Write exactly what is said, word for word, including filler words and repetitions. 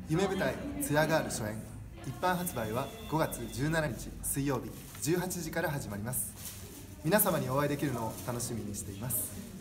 夢舞台ツヤガール初演、一般発売はごがつじゅうしちにち水曜日じゅうはちじから始まります。皆様にお会いできるのを楽しみにしています。